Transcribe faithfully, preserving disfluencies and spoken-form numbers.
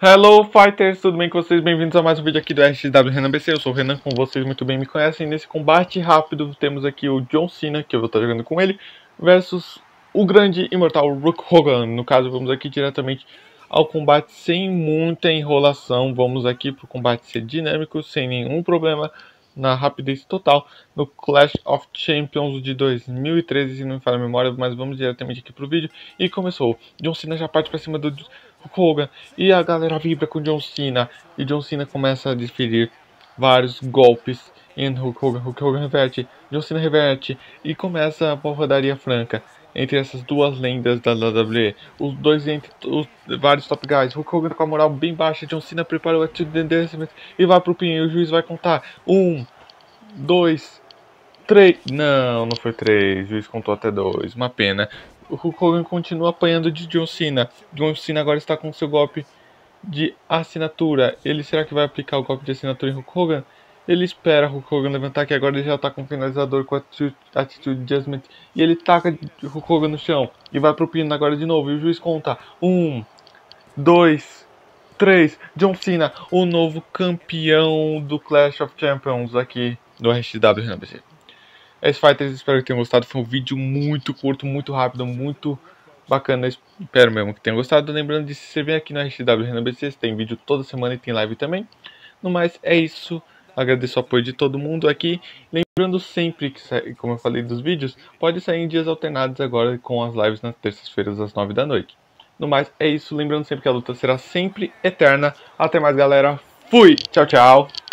Hello Fighters, tudo bem com vocês? Bem-vindos a mais um vídeo aqui do R X W Renan B C. Eu sou o Renan, como vocês muito bem me conhecem. Nesse combate rápido temos aqui o John Cena, que eu vou estar jogando com ele, versus o grande imortal Hulk Hogan. No caso, vamos aqui diretamente ao combate sem muita enrolação. Vamos aqui para o combate ser dinâmico, sem nenhum problema, na rapidez total, no Clash of Champions de dois mil e treze, se não me falha a memória, mas vamos diretamente aqui pro vídeo. E começou. John Cena já parte para cima do Hulk Hogan e a galera vibra com John Cena. E John Cena começa a desferir vários golpes em Hulk Hogan. Hulk Hogan reverte, John Cena reverte e começa a porradaria franca entre essas duas lendas da W W E. Os dois entre os vários top guys. Hulk Hogan com a moral bem baixa. John Cena prepara o atendimento e vai pro pin. E o juiz vai contar. Um, dois, três. Não, não foi três. O juiz contou até dois. Uma pena. O Hulk Hogan continua apanhando de John Cena. John Cena agora está com seu golpe de assinatura. Ele será que vai aplicar o golpe de assinatura em Hulk Hogan? Ele espera Hulk Hogan levantar, que agora ele já está com o finalizador, com a Attitude Adjustment. E ele taca Hulk Hogan no chão. E vai pro pino agora de novo. E o juiz conta. Um, dois, três. John Cena, o novo campeão do Clash of Champions aqui do R X W Renan B C. É isso, Fighters. Espero que tenham gostado. Foi um vídeo muito curto, muito rápido, muito bacana. Espero mesmo que tenham gostado. Lembrando de se inscrever aqui no R X W Renan B C. Tem vídeo toda semana e tem live também. No mais, é isso. Agradeço o apoio de todo mundo aqui. Lembrando sempre que, como eu falei dos vídeos, pode sair em dias alternados agora com as lives nas terças-feiras às nove da noite. No mais, é isso. Lembrando sempre que a luta será sempre eterna. Até mais, galera. Fui! Tchau, tchau!